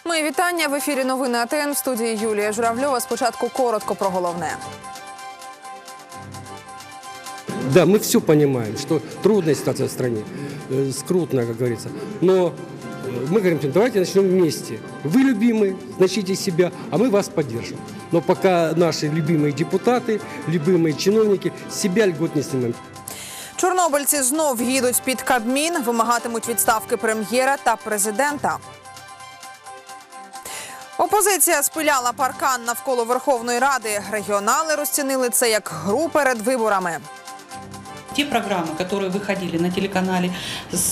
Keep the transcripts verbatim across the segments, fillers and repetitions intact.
Мої вітання. В ефірі новини А Т Н, в студії Юлія Журавльова. Спочатку коротко про головне. Да, мы все понимаем, что трудная ситуация в стране, э, скрутная, как говорится. Но мы говорим, давайте начнем вместе. Вы любимые, значите себя, а мы вас поддержим. Но пока наши любимые депутаты, любимые чиновники себя льгот не снимаем. Чорнобильці знов їдуть під Кабмін, вимагатимуть відставки прем'єра та президента. Опозиція спиляла паркан навколо Верховної Ради. Регіонали розцінили це як гру перед виборами. Те программы, которые выходили на телеканале, с,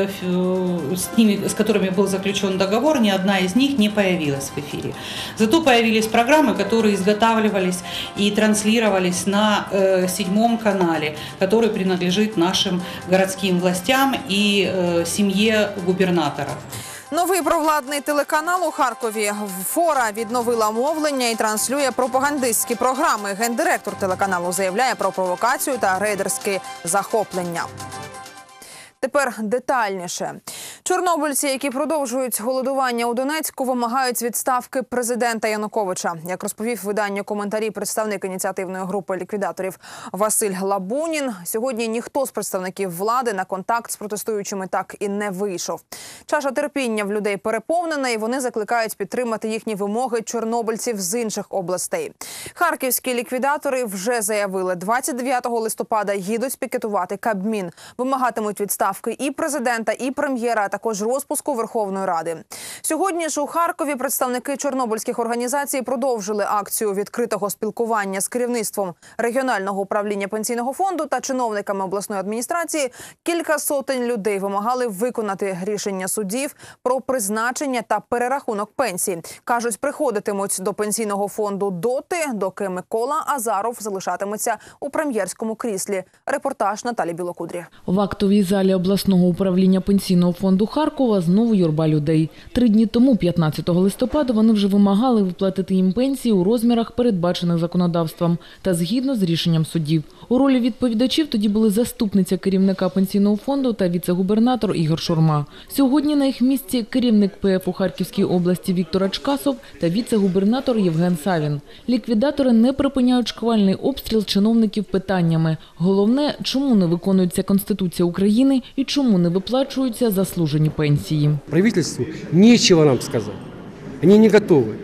с, ними, с которыми был заключен договор, ни одна из них не появилась в эфире. Зато появились программы, которые изготавливались и транслировались на э, седьмом канале, который принадлежит нашим городским властям и э, семье губернатора. Новий провладний телеканал у Харкові «Фора» відновила мовлення і транслює пропагандистські програми. Гендиректор телеканалу заявляє про провокацію та рейдерське захоплення. Тепер детальніше. Чорнобильці, які продовжують голодування у Донецьку, вимагають відставки президента Януковича. Як розповів виданню «Коментарі» представник ініціативної групи ліквідаторів Василь Лабунін, сьогодні ніхто з представників влади на контакт з протестуючими так і не вийшов. Чаша терпіння в людей переповнена, і вони закликають підтримати їхні вимоги чорнобильців з інших областей. Харківські ліквідатори вже заявили, двадцять дев'ятого листопада їдуть пікетувати Кабмін. Вимагатимуть відставки і президента, і прем'єра, а також розпуску Верховної Ради. Сьогодні ж у Харкові представники чорнобильських організацій продовжили акцію відкритого спілкування з керівництвом регіонального управління пенсійного фонду та чиновниками обласної адміністрації. Кілька сотень людей вимагали виконати рішення судів про призначення та перерахунок пенсій. Кажуть, приходитимуть до пенсійного фонду доти, доки Микола Азаров залишатиметься у прем'єрському кріслі. Репортаж Наталі Білокудрі. В актовій залі обласного управління пенсійного фонду Харкова знову юрба людей. Три дні тому, п'ятнадцятого листопада, вони вже вимагали виплатити їм пенсії у розмірах, передбачених законодавством, та згідно з рішенням судів. У ролі відповідачів тоді були заступниця керівника пенсійного фонду та віце-губернатор Ігор Шурма. Сьогодні на їх місці керівник Пе Еф у Харківській області Віктор Ачкасов та віце-губернатор Євген Савін. Ліквідатори не припиняють шквальний обстріл чиновників питаннями. Головне, чому не виконується Конституція України і чому не виплачуються заслужені пенсії. Правительству нечего нам сказать. Они не готовы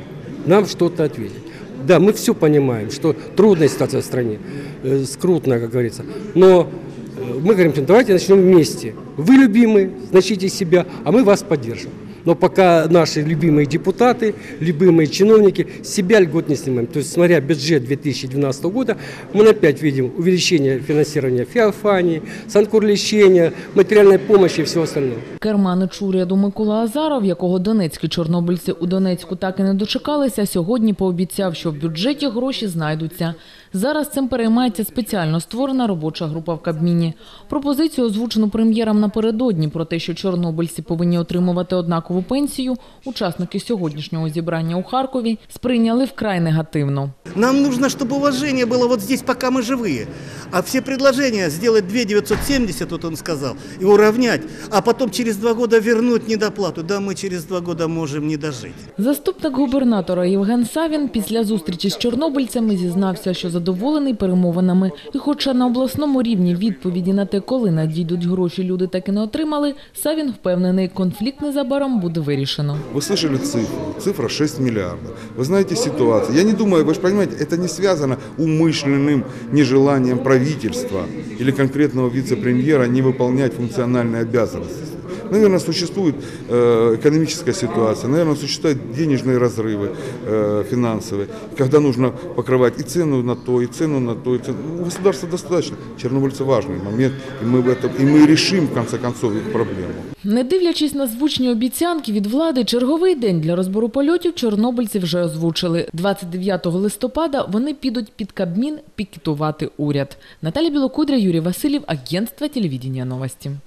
нам что-то ответить. Да, мы все понимаем, что трудная ситуация в стране, э, скрутная, как говорится. Но мы говорим, давайте начнем вместе. Вы любимые, значите себя, а мы вас поддержим. Но пока наши любимые депутаты, любимые чиновники себя льгот не снимаем. То есть, смотря бюджет две тысячи двенадцатого года, мы опять видим увеличение финансирования Феофании, санкурлечения, материальной помощи и всего остального. Керманич уряду Микола Азаров, якого донецькі чорнобильці у Донецьку так і не дочекалися, сьогодні пообіцяв, що в бюджеті гроші знайдуться. Зараз цим переймається спеціально створена робоча група в Кабміні. Пропозицію, озвучену прем'єром напередодні, про те, що чорнобильці повинні отримувати однакову пенсію, учасники сьогоднішнього зібрання у Харкові сприйняли вкрай негативно. Нам нужно, чтобы уважение было вот здесь, пока мы живые. А все предложения сделать две тысячи девятьсот семьдесят, вот он сказал, и уравнять, а потом через два года вернуть недоплату. Да, мы через два года можем не дожить. Заступник губернатора Євген Савін після зустрічі з чорнобильцями зізнався, що задоволений перемовинами. І хоча на обласному рівні відповіді на те, коли надійдуть гроші, люди так і не отримали, Савін впевнений, конфлікт незабаром буде вирішено. Ви слышали цифру? Цифра шесть миллиардов. Ви знаєте ситуацію. Я не думаю, ви ж розумієте, це не зв'язано умышленным нежеланием правительства или конкретного вице-премьера не выполнять функциональные обязанности. Наверное, существует э, экономическая ситуация, наверное, существуют денежные разрывы э, финансовые, когда нужно покрывать и цену на то, и цену на то, и цену. У государства достаточно. Чорнобильцы важный момент, и мы, в этом, и мы решим, в конце концов, их проблему. Не дивлячись на звучні обіцянки від влади, черговий день для розбору польотів чорнобильці вже озвучили. двадцять дев'ятого листопада вони підуть під Кабмін пікетувати уряд. Наталя Білокудря, Юрій Василів, агентство телевидения новости.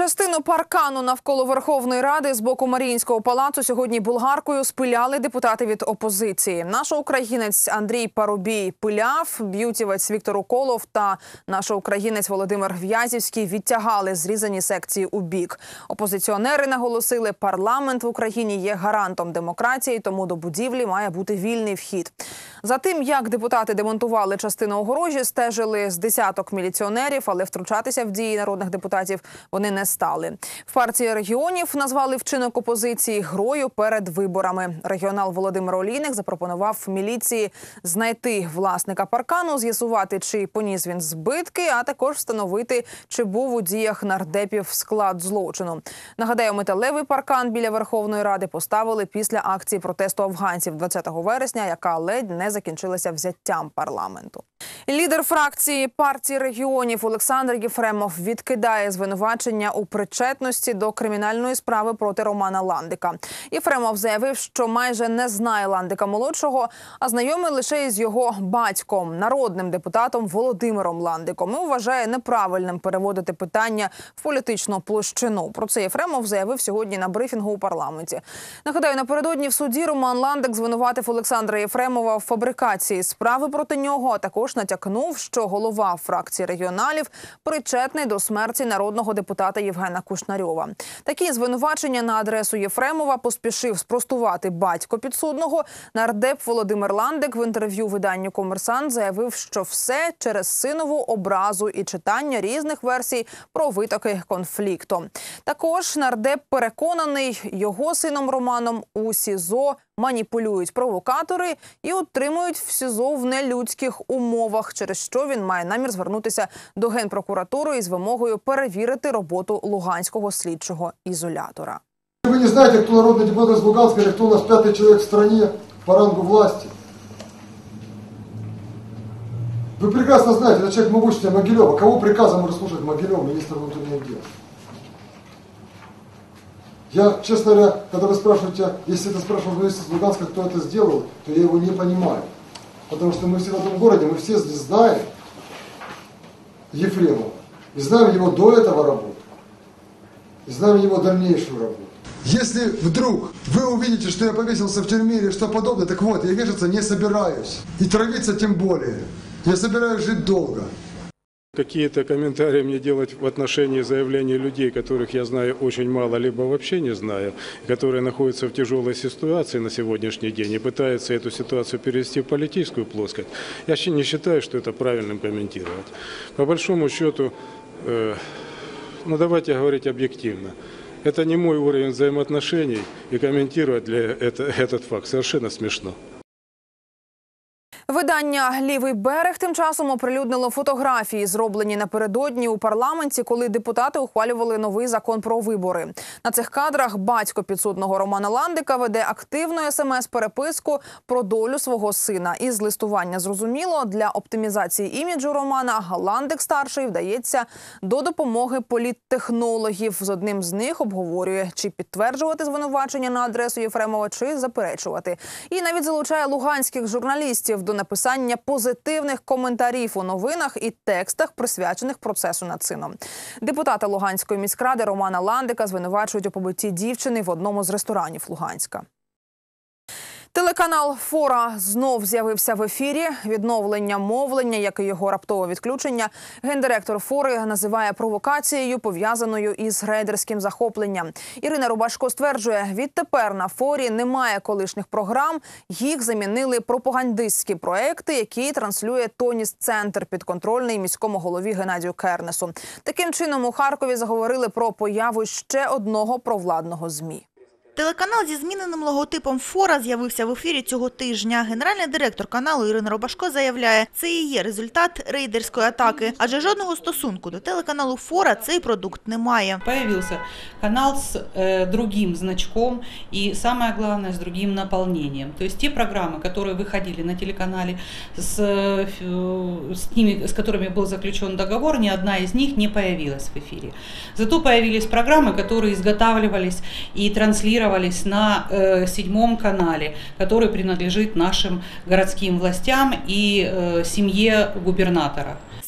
Частину паркану навколо Верховної Ради з боку Маріїнського палацу сьогодні болгаркою спиляли депутати від опозиції. Наш українець Андрій Парубій пиляв, б'ютівець Віктор Уколов та наш українець Володимир В'язівський відтягали зрізані секції у бік. Опозиціонери наголосили, парламент в Україні є гарантом демократії, тому до будівлі має бути вільний вхід. За тим, як депутати демонтували частину огорожі, стежили з десяток міліціонерів, але втручатися в дії народних депутатів вони не стали. В партії регіонів назвали вчинок опозиції грою перед виборами. Регіонал Володимир Олійник запропонував міліції знайти власника паркану, з'ясувати, чи поніс він збитки, а також встановити, чи був у діях нардепів склад злочину. Нагадаю, металевий паркан біля Верховної Ради поставили після акції протесту афганців двадцятого вересня, яка ледь не закінчилася взяттям парламенту. Лідер фракції партії регіонів Олександр Єфремов відкидає звинувачення у причетності до кримінальної справи проти Романа Ландика. Єфремов заявив, що майже не знає Ландика-молодшого, а знайомий лише із його батьком, народним депутатом Володимиром Ландиком, і вважає неправильним переводити питання в політичну площину. Про це Єфремов заявив сьогодні на брифінгу у парламенті. Нагадаю, напередодні в суді Роман Ландик звинуватив Олександра Єфремова в фабрикації справи проти нього, а також натякнув, що голова фракції регіоналів причетний до смерті народного депутата Євгена Кушнарьова. Такі звинувачення на адресу Єфремова поспішив спростувати батько підсудного. Нардеп Володимир Ландик в інтерв'ю виданню «Комерсант» заявив, що все через синову образу і читання різних версій про витоки конфлікту. Також нардеп переконаний, його сином Романом у СІЗО маніпулюють провокатори і утримують в СІЗО в нелюдських умовах, через що він має намір звернутися до Генпрокуратури із вимогою перевірити роботу Луганського слідчого ізолятора. Вы не знаете, кто народный депутат из Луганска, или кто у нас пятый человек в стране по рангу власти. Вы прекрасно знаете, это человек могущественный Могилева. Кого приказом может слушать Могилев, министр внутренних дел? Я, честно говоря, когда вы спрашиваете, если это спрашивает журналист из Луганска, кто это сделал, то я его не понимаю. Потому что мы все в этом городе, мы все знаем Ефремова. И знаем его до этого работы. И знаем его дальнейшую работу. Если вдруг вы увидите, что я повесился в тюрьме или что подобное, так вот, я вешаться не собираюсь. И травиться тем более. Я собираюсь жить долго. Какие-то комментарии мне делать в отношении заявлений людей, которых я знаю очень мало, либо вообще не знаю, которые находятся в тяжелой ситуации на сегодняшний день и пытаются эту ситуацию перевести в политическую плоскость, я не считаю, что это правильным комментировать. По большому счету, э, ну давайте говорить объективно. Это не мой уровень взаимоотношений, и комментировать для это, этот факт совершенно смешно. Видання «Лівий берег» тим часом оприлюднило фотографії, зроблені напередодні у парламенті, коли депутати ухвалювали новий закон про вибори. На цих кадрах батько підсудного Романа Ландика веде активну смс-переписку про долю свого сина. Із листування зрозуміло, для оптимізації іміджу Романа Ландик-старший вдається до допомоги політтехнологів. З одним з них обговорює, чи підтверджувати звинувачення на адресу Єфремова, чи заперечувати. І навіть залучає луганських журналістів до написання позитивних коментарів у новинах і текстах, присвячених процесу над сином. Депутата Луганської міськради Романа Ландика звинувачують у побитті дівчини в одному з ресторанів Луганська. Телеканал «Фора» знов з'явився в ефірі. Відновлення мовлення, як і його раптове відключення, гендиректор «Фори» називає провокацією, пов'язаною із рейдерським захопленням. Ірина Рубашко стверджує, відтепер на «Форі» немає колишніх програм, їх замінили пропагандистські проекти, які транслює «Тоніс-центр», підконтрольний міському голові Геннадію Кернесу. Таким чином у Харкові заговорили про появу ще одного провладного ЗМІ. Телеканал зі зміненим логотипом «Фора» з'явився в ефірі цього тижня. Генеральний директор каналу Ірина Рубашко заявляє, це і є результат рейдерської атаки. Адже жодного стосунку до телеканалу «Фора» цей продукт не має. Появился канал с э, другим значком и, самое главное, с другим наполнением. То есть те программы, которые выходили на телеканале, с, э, с, ними, с которыми был заключен договор, ни одна из них не появилась в эфире. Зато появились программы, которые изготавливались и транслировались на э, седьмом канале, который принадлежит нашим городским властям и э, семье губернатора.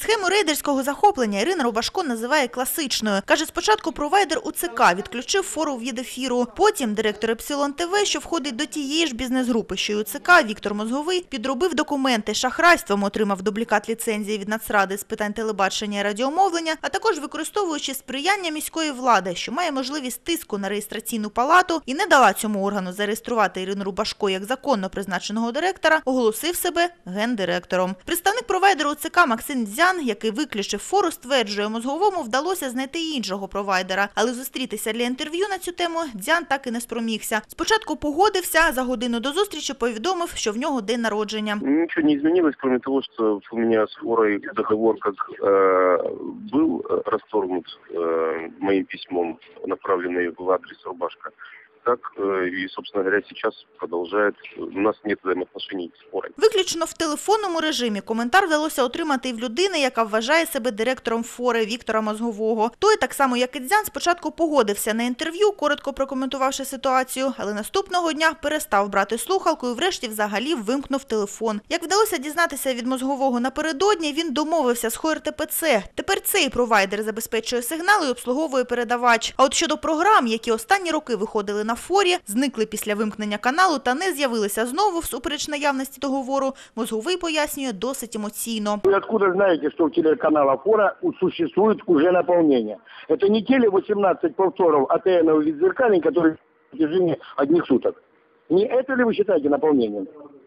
Схему рейдерського захоплення Ірина Робашко називає класичною. Каже, спочатку провайдер УЦК відключив фору від ефіру. Потім директор Епсилон ТВ, що входить до тієї ж бізнес-групи, що й УЦК, Віктор Мозговий, підробив документи, шахрайством отримав дублікат ліцензії від Нацради з питань телебачення і радіомовлення, а також використовуючи сприяння міської влади, що має можливість тиску на реєстраційну палату і не дала цьому органу зареєструвати Ірину Робашко як законно призначеного директора, оголосив себе гендиректором. Представник провайдеру УЦК Максим Дзян, який виключив фору, стверджує, Мозговому вдалося знайти іншого провайдера. Але зустрітися для інтерв'ю на цю тему Дзян так і не спромігся. Спочатку погодився, а за годину до зустрічі повідомив, що в нього день народження. Ничего не изменилось, кроме того, что у меня с форой договор как э, был расторгнут э, моим письмом, направленный в адрес Рубашка, так и, собственно говоря, сейчас продолжает. У нас нет взаимоотношений с форой. Виключно в телефонному режимі коментар вдалося отримати і в людини, яка вважає себе директором фори, Віктора Мозгового. Той, так само як і Дзян, спочатку погодився на інтерв'ю, коротко прокоментувавши ситуацію, але наступного дня перестав брати слухалку і врешті взагалі вимкнув телефон. Як вдалося дізнатися від Мозгового напередодні, він домовився з ХОРТПЦ. Тепер цей провайдер забезпечує сигнали і обслуговує передавач. А от щодо програм, які останні роки виходили на форі, зникли після вимкнення каналу та не з'явилися знову всупереч наявності договору, Мозговий пояснює досить емоційно. Ви откуда знаєте, що в телеканала фора существует уже наполнение? Это не теле вісімнадцять повторов АТН відзеркалень, которые в течение одних суток. Не это ли вы считаете наполнением?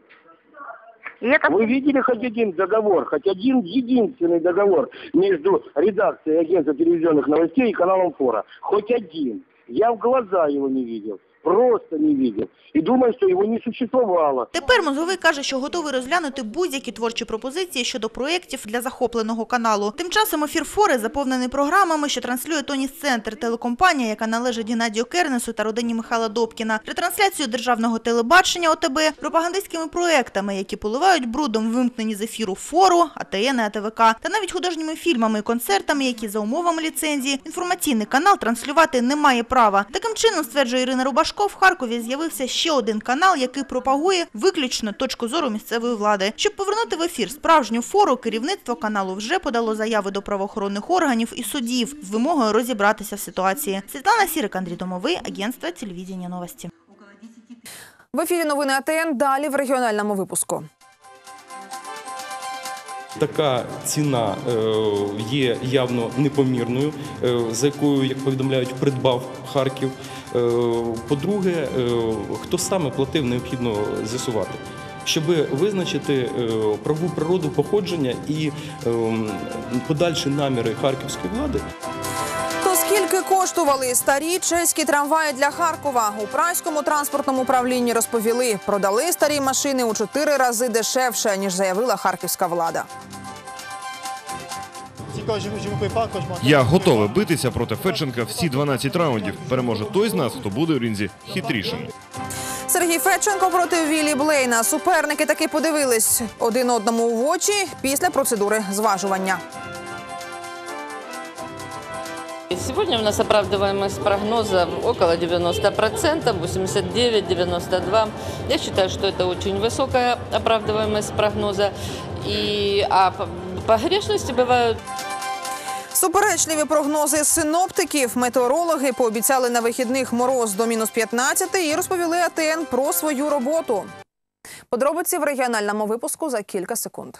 Это... Вы видели хоть один договор, хоть один единственный договор между редакцией агентства телевизионных новостей и каналом фора? Хоть один. Я в глаза его не видел. Просто не видел. І думаю, що його не существувало. Тепер Мозговий каже, що готовий розглянути будь-які творчі пропозиції щодо проєктів для захопленого каналу. Тим часом ефір фори заповнений програмами, що транслює Тоніс-центр, телекомпанія, яка належить Геннадію Кернесу та родині Михайла Добкіна, ретрансляцію державного телебачення ОТБ, пропагандистськими проєктами, які поливають брудом вимкнені з ефіру фору, АТН і АТВК, та навіть художніми фільмами і концертами, які за умовами ліцензії інформаційний канал транслювати не має права. Таким чином, стверджує Ірина Робашко, в Харкові з'явився ще один канал, який пропагує виключно точку зору місцевої влади. Щоб повернути в ефір справжню фору, керівництво каналу вже подало заяви до правоохоронних органів і судів з вимогою розібратися в ситуації. Світлана Сірик, Андрій Домовий, агентство телевізійні новості. В ефірі новини АТН, далі в регіональному випуску. Така ціна є явно непомірною, за якою, як повідомляють, придбав Харків. По-друге, хто саме платив, необхідно з'ясувати, щоб визначити правову природу походження і подальші наміри харківської влади. То скільки коштували старі чеські трамваї для Харкова? У Празькому транспортному управлінні розповіли, продали старі машини у чотири рази дешевше, ніж заявила харківська влада. Я готовий битися проти Федченка всі дванадцять раундів. Переможе той з нас, хто буде у ринзі хитрішим. Сергій Федченко проти Віллі Блейна. Суперники таки подивились один одному в очі після процедури зважування. Сегодня у нас оправдываемость прогноза около девяноста процентов, восемьдесят девять — девяносто два процента. Я считаю, что это очень высокая оправдываемость прогноза. И, а погрешности бывают. Суперечливі прогнози синоптиків. Метеорологи пообіцяли на вихідних мороз до мінус п'ятнадцяти і розповіли АТН про свою роботу. Подробиці в регіональному випуску за кілька секунд.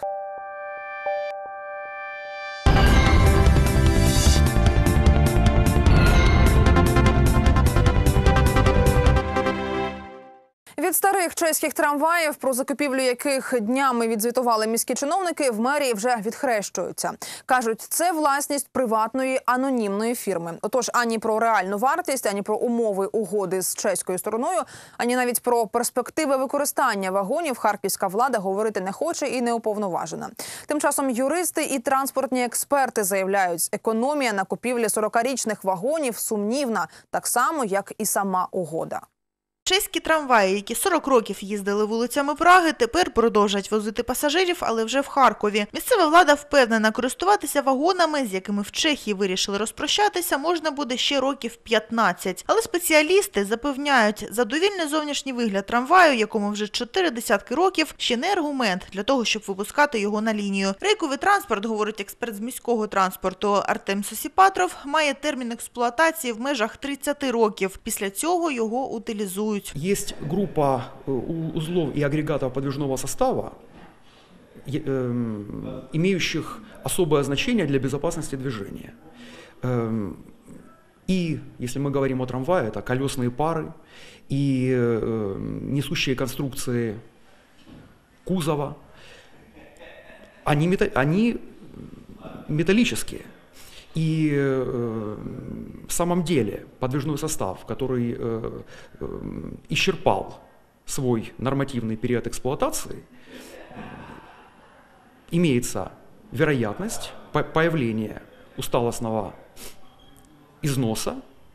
Від старих чеських трамваїв, про закупівлю яких днями відзвітували міські чиновники, в мерії вже відхрещуються. Кажуть, це власність приватної анонімної фірми. Отож, ані про реальну вартість, ані про умови угоди з чеською стороною, ані навіть про перспективи використання вагонів харківська влада говорити не хоче і не уповноважена. Тим часом юристи і транспортні експерти заявляють, економія на купівлі сорокарічних вагонів сумнівна, так само, як і сама угода. Чеські трамваї, які сорок років їздили вулицями Праги, тепер продовжать возити пасажирів, але вже в Харкові. Місцева влада впевнена, користуватися вагонами, з якими в Чехії вирішили розпрощатися, можна буде ще років п'ятнадцять. Але спеціалісти запевняють, задовільний зовнішній вигляд трамваю, якому вже чотири десятки років, ще не аргумент для того, щоб випускати його на лінію. Рейковий транспорт, говорить експерт з міського транспорту Артем Сосіпатров, має термін експлуатації в межах тридцяти років. Після цього його утилізують. Есть группа узлов и агрегатов подвижного состава, имеющих особое значение для безопасности движения. И, если мы говорим о трамвае, это колесные пары и несущие конструкции кузова. Они, мета- они металлические. И э, в самом деле подвижной состав, который э, э, исчерпал свой нормативный период эксплуатации, имеется вероятность по- появления усталостного износа,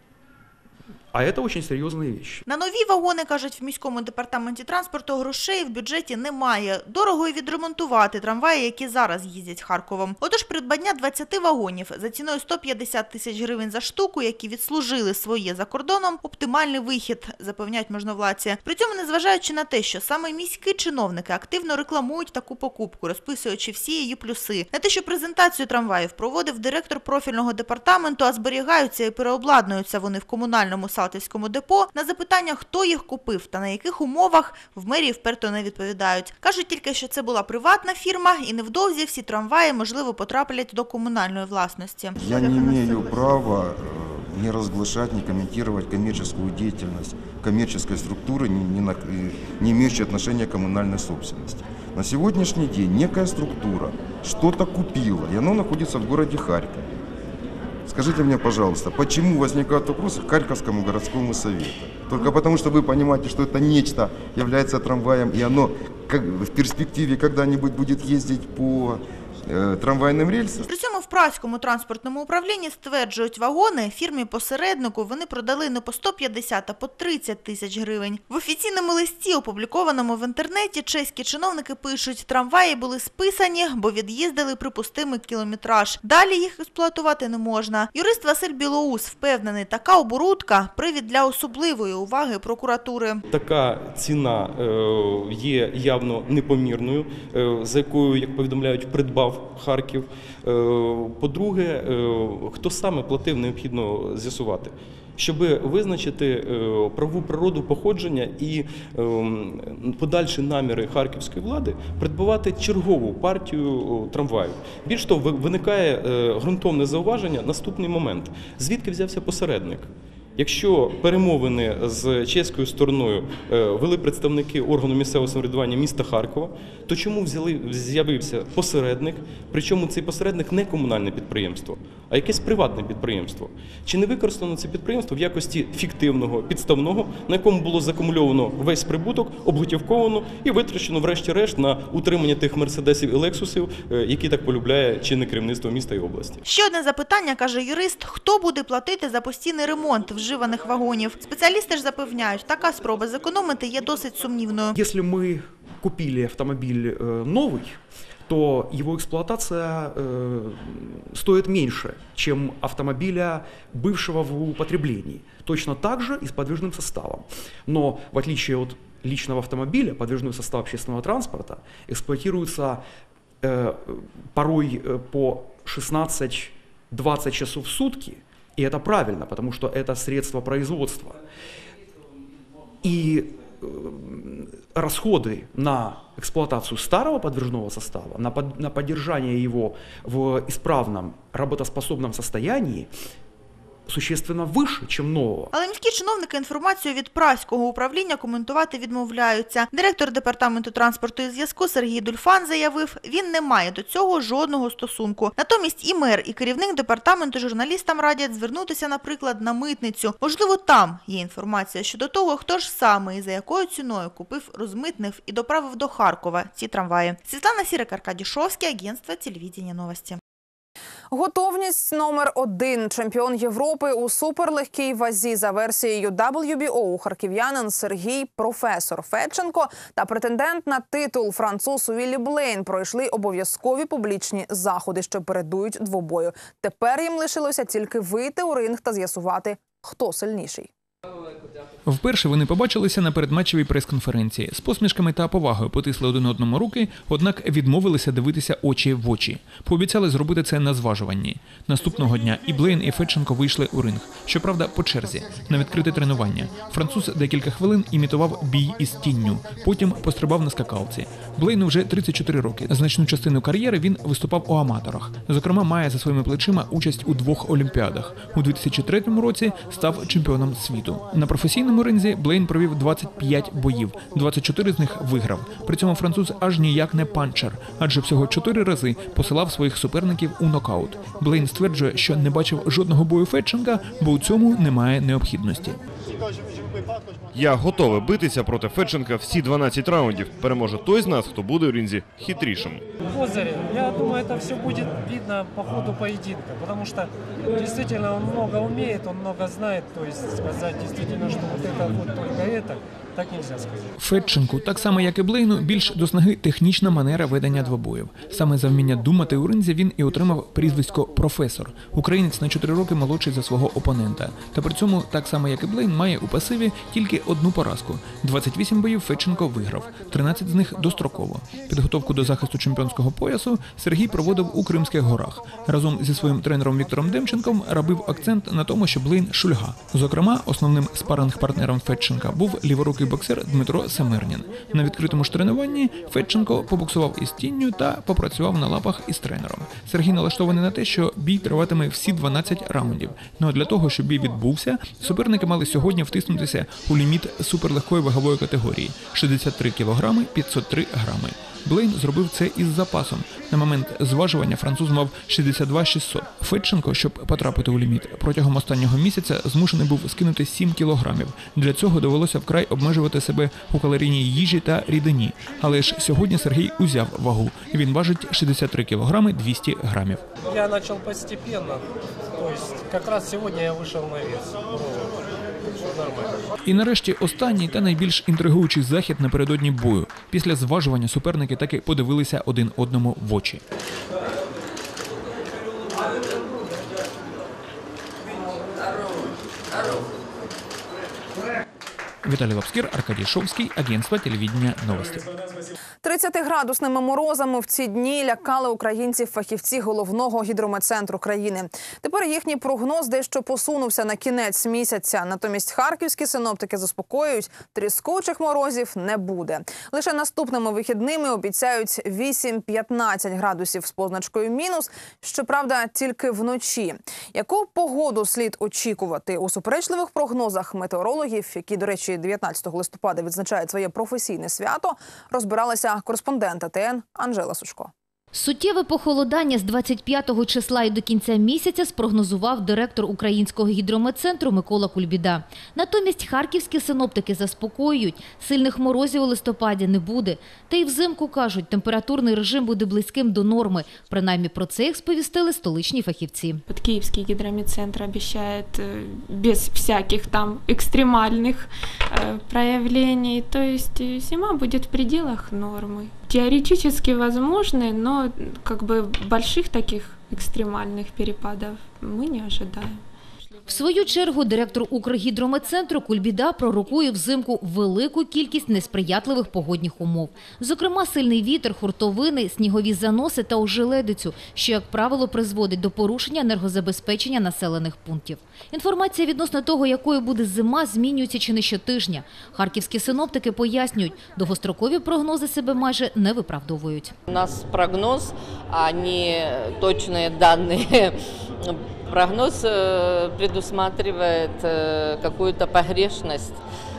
а це дуже серйозні речі. На нові вагони, кажуть в міському департаменті транспорту, грошей в бюджеті немає. Дорого й відремонтувати трамваї, які зараз їздять Харковом. Отож, придбання двадцяти вагонів за ціною сто п'ятдесят тисяч гривень за штуку, які відслужили своє за кордоном, оптимальний вихід, запевняють можновладці. При цьому, незважаючи на те, що саме міські чиновники активно рекламують таку покупку, розписуючи всі її плюси. На те, що презентацію трамваїв проводив директор профільного департаменту, а зберігаються і переобладнуються вони в комунальному Салтівському депо, на запитання, хто їх купив та на яких умовах, в мерії вперто не відповідають. Кажуть тільки, що це була приватна фірма і невдовзі всі трамваї, можливо, потраплять до комунальної власності. Я не маю права не разглашать, не комментировать коммерческую деятельность коммерческой структуры, не, не, на, не имеющей отношения к коммунальной собственности. На сегодняшний день некая структура что-то купила, и оно находится в городе Харьков. Скажите мне, пожалуйста, почему возникают вопросы к Харьковскому городскому совету? Только потому, что вы понимаете, что это нечто является трамваем, и оно как, в перспективе когда-нибудь будет ездить по э, трамвайным рельсам? При цьому в Празькому транспортному управлінні стверджують, вагони фірмі-посереднику вони продали не по сто п'ятдесят, а по тридцять тисяч гривень. В офіційному листі, опублікованому в інтернеті, чеські чиновники пишуть, трамваї були списані, бо від'їздили припустимий кілометраж. Далі їх експлуатувати не можна. Юрист Василь Білоус впевнений, така оборудка – привід для особливої уваги прокуратури. Така ціна е, є явно непомірною, е, за якою, як повідомляють, придбав Харків. Е, по-друге, е, хто саме платив, необхідно з'ясувати, щоб визначити правову природу походження і подальші наміри харківської влади придбавати чергову партію трамваїв. Більш того, виникає ґрунтовне зауваження, наступний момент. Звідки взявся посередник? Якщо перемовини з чеською стороною вели представники органу місцевого самоврядування міста Харкова, то чому взяли, з'явився посередник, причому цей посередник не комунальне підприємство, а якесь приватне підприємство? Чи не використано це підприємство в якості фіктивного, підставного, на якому було закумульовано весь прибуток, обготівковано і витрачено врешті-решт на утримання тих мерседесів і лексусів, які так полюбляє чинне керівництво міста і області? Ще одне запитання, каже юрист, хто буде платити за постійний ремонт вживаних вагонів? Спеціалісти ж запевняють, така спроба зекономити є досить сумнівною. Якщо ми купили автомобиль новый, то его эксплуатация э, стоит меньше, чем автомобиля, бывшего в употреблении. Точно так же и с подвижным составом. Но в отличие от личного автомобиля, подвижной состав общественного транспорта эксплуатируется э, порой по шестнадцать-двадцать часов в сутки. И это правильно, потому что это средство производства. И расходы на эксплуатацию старого подвижного состава, на, под, на поддержание его в исправном, работоспособном состоянии существенно вище, ніж нового. Але міські чиновники інформацію від Празького управління коментувати відмовляються. Директор департаменту транспорту і зв'язку Сергій Дульфан заявив, він не має до цього жодного стосунку. Натомість і мер, і керівник департаменту журналістам радять звернутися, наприклад, на митницю. Можливо, там є інформація щодо того, хто ж саме і за якою ціною купив, розмитнив і доправив до Харкова ці трамваї. Світлана Сірик, Аркадій Шовський, агентство телевидения новости. Готовність номер один. Чемпіон Європи у суперлегкій вазі за версією дабл ю бі о харків'янин Сергій «Професор» Федченко та претендент на титул француз Віллі Блейн пройшли обов'язкові публічні заходи, що передують двобою. Тепер їм лишилося тільки вийти у ринг та з'ясувати, хто сильніший. Вперше вони побачилися на передматчевій прес-конференції. З посмішками та повагою потисли один одному руки, однак відмовилися дивитися очі в очі. Пообіцяли зробити це на зважуванні. Наступного дня і Блейн, і Федченко вийшли у ринг. Щоправда, по черзі, на відкрите тренування. Француз декілька хвилин імітував бій із тінню, потім пострибав на скакалці. Блейну вже тридцять чотири роки. Значну частину кар'єри він виступав у аматорах. Зокрема, має за своїми плечима участь у двох олімпіадах. У дві тисячі третьому році став чемпіоном світу. На професійному ринзі Блейн провів двадцять п'ять боїв, двадцять чотири з них виграв. При цьому француз аж ніяк не панчер, адже всього чотири рази посилав своїх суперників у нокаут. Блейн стверджує, що не бачив жодного бою Федченка, бо у цьому немає необхідності. Я готовий битися проти Федченка всі дванадцять раундів. Переможе той з нас, хто буде у ринзі хитрішим. Козырь, я думаю, это все будет видно по ходу поединка, потому что действительно он много умеет, он много знает, то есть сказать действительно, что вот это вот только это, так нельзя сказати. Федченку, так само як і Блейну, більш до снаги технічна манера ведення двобоїв. Саме за вміння думати у ринзі він і отримав прізвисько «Професор». Українець на чотири роки молодший за свого опонента. Та при цьому, так само як і Блейн, має у пасиві тільки одну поразку. двадцять вісім боїв Федченко виграв, тринадцять з них достроково. Підготовку до захисту чемпіонського поясу Сергій проводив у Кримських горах. Разом зі своїм тренером Віктором Демченком робив акцент на тому, що Блейн – шульга. Зокрема, основним спаринг-партнером Федченка був ліворукий боксер Дмитро Семернін. На відкритому ж тренуванні Федченко побоксував із тінню та попрацював на лапах із тренером. Сергій налаштований на те, що бій триватиме всі дванадцять раундів. Ну а для того, щоб бій відбувся, суперники мали сьогодні втиснутися у ліміт суперлегкої вагової категорії – шістдесят три кілограми п'ятсот три грами. Блейн зробив це із запасом. На момент зважування француз мав шістдесят два шістсот. Федченко, щоб потрапити у ліміт, протягом останнього місяця змушений був скинути сім кілограмів. Для цього довелося вкрай обмежувати себе у калорійній їжі та рідині. Але ж сьогодні Сергій узяв вагу. Він важить шістдесят три кілограми двісті грамів. Я почав постепенно, то есть якраз сьогодні я вийшов на вес. І нарешті останній та найбільш інтригуючий захід напередодні бою. Після зважування суперники таки подивилися один одному в очі. Віталій Лапскір, Аркадій Шовський, агентство телевідення «Новості». тридцятиградусними морозами в ці дні лякали українців фахівці головного гідрометцентру країни. Тепер їхній прогноз дещо посунувся на кінець місяця. Натомість харківські синоптики заспокоюють, тріскучих морозів не буде. Лише наступними вихідними обіцяють вісім-п'ятнадцять градусів з позначкою мінус, щоправда, тільки вночі. Яку погоду слід очікувати у суперечливих прогнозах метеорологів, які, до речі, дев'ятнадцятого листопада відзначають своє професійне свято, розбиралася кореспондент АТН Анжела Сушко. Суттєве похолодання з двадцять п'ятого числа і до кінця місяця спрогнозував директор Українського гідрометцентру Микола Кульбіда. Натомість харківські синоптики заспокоюють, сильних морозів у листопаді не буде. Та й взимку, кажуть, температурний режим буде близьким до норми. Принаймні про це їх сповістили столичні фахівці. Київський гідрометцентр обіцяє без всяких там екстремальних проявлений. Тобто зима буде в пределах норми. Теоретически возможны, но как бы больших таких экстремальных перепадов мы не ожидаем. В свою чергу директор Укргідрометцентру Кульбіда пророкує взимку велику кількість несприятливих погодних умов. Зокрема, сильний вітер, хуртовини, снігові заноси та ожеледицю, що, як правило, призводить до порушення енергозабезпечення населених пунктів. Інформація відносно того, якою буде зима, змінюється чи не щотижня. Харківські синоптики пояснюють, довгострокові прогнози себе майже не виправдовують. У нас прогноз, а не точні дані. Прогноз предусматривает какую-то погрешность.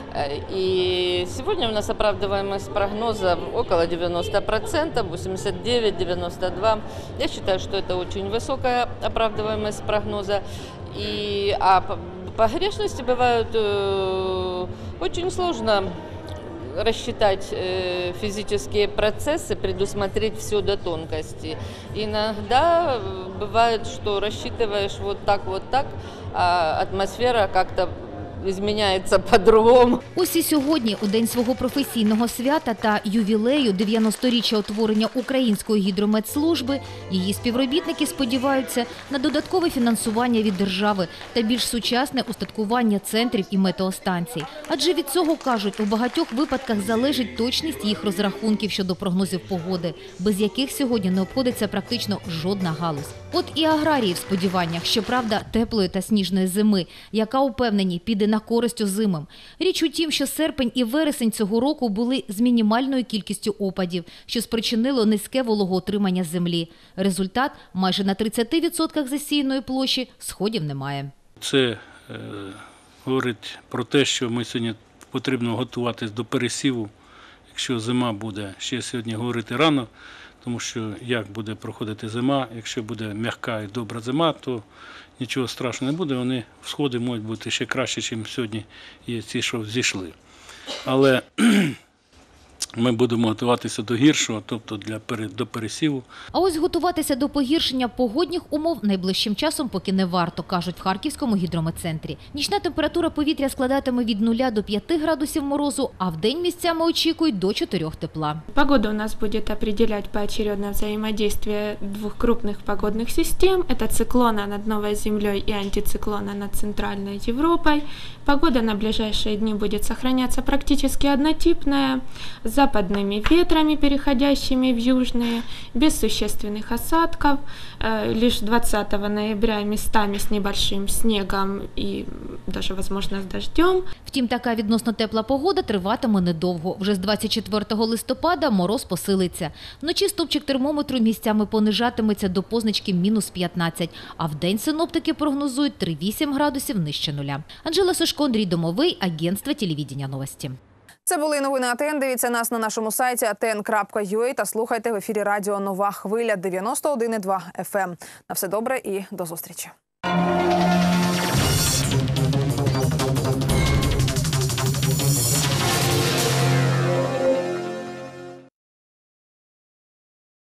И сегодня у нас оправдываемость прогноза около девяноста процентов, восемьдесят девять — девяносто два процента. Я считаю, что это очень высокая оправдываемость прогноза. И, а погрешности бывают очень сложно рассчитать э, физические процессы, предусмотреть все до тонкости. Иногда бывает, что рассчитываешь вот так, вот так, а атмосфера как-то зміняється по-другому. Ось і сьогодні, у день свого професійного свята та ювілею дев'яносторіччя утворення Української гідрометслужби, її співробітники сподіваються на додаткове фінансування від держави та більш сучасне устаткування центрів і метеостанцій. Адже від цього, кажуть, у багатьох випадках залежить точність їх розрахунків щодо прогнозів погоди, без яких сьогодні не обходиться практично жодна галузь. От і аграрії в сподіваннях, щоправда, теплої та сніжної зими, яка, упевнені, піде на користь озимим. Річ у тім, що серпень і вересень цього року були з мінімальною кількістю опадів, що спричинило низьке вологоотримання землі. Результат – майже на тридцяти відсотках засіяної площі сходів немає. Це е, говорить про те, що ми сьогодні потрібно готуватись до пересіву, якщо зима буде. Ще сьогодні говорити рано, тому що як буде проходити зима, якщо буде м'яка і добра зима, то нічого страшного не буде, вони всходи можуть бути ще краще, ніж сьогодні є ці, що зійшли. Але ми будемо готуватися до гіршого, тобто для, до пересіву. А ось готуватися до погіршення погодних умов найближчим часом поки не варто, кажуть в Харківському гідрометцентрі. Нічна температура повітря складатиме від нуля до п'яти градусів морозу, а в день місцями очікують до чотирьох тепла. Погода у нас будет определять поочередное взаимодействие двух крупных погодных систем. Это циклона над Новой Землей и антициклона над Центральной Европой. Погода на ближайшие дни будет сохраняться практически однотипная, с западными ветрами, переходящими в южные, без существенных осадков. Лишь двадцатого ноября местами с небольшим снегом и даже, возможно, с дождем. Втім, така відносно тепла погода триватиме недовго. Вже з двадцять четвертого листопада мороз посилиться. Вночі стопчик термометру місцями понижатиметься до позначки мінус п'ятнадцять, а в день синоптики прогнозують три-вісім градусів нижче нуля. Анжела Сушко, Андрій Домовий, агентство телевідення новості. Це були новини А Т Н. Дивіться нас на нашому сайті а те ен крапка ю а та слухайте в ефірі радіо «Нова хвиля» дев'яносто один і два еф ем. На все добре і до зустрічі.